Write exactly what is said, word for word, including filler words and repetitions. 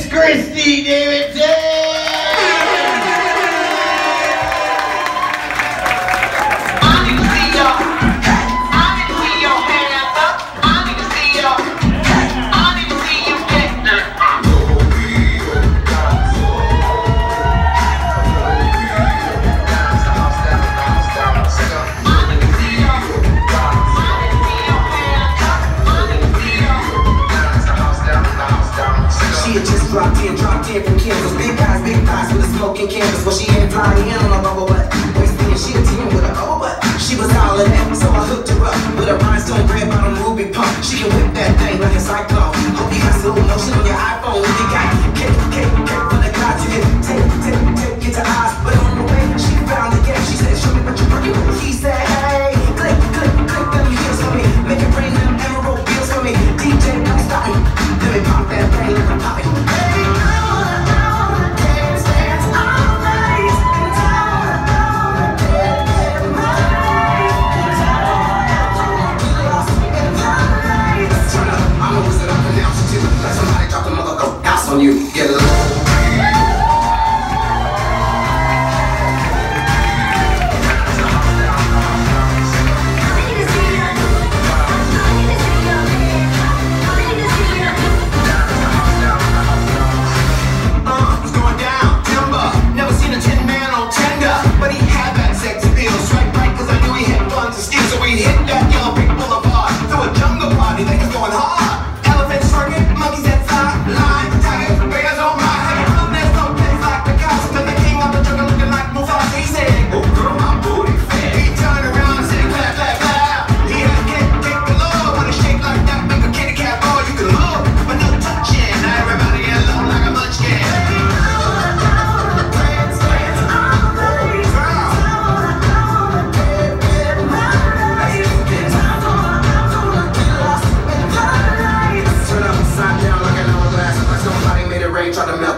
Christy Davidson! Dropped in, dropped in from Kansas. Big guys, big thighs with a smoking canvas. Well, she ain't flying in on a bubble butt. Wasting she a team with a bubble butt. She was all in that, so I hooked her up with a rhinestone red bottom ruby pump. She can whip that thing like a cyclone. Hope you got slow motion on your iPhone. You got cake, cake, cake for the clouds. You get take, take, take, get your eyes. But on the way, she found the gap. She said, show me what you're working with. He said, hey, click, click, click them heels for me. Make it rain them emerald wheels for me. D J, don't stop me. Let me pop that thing like a poppy. On you, get a little. Try to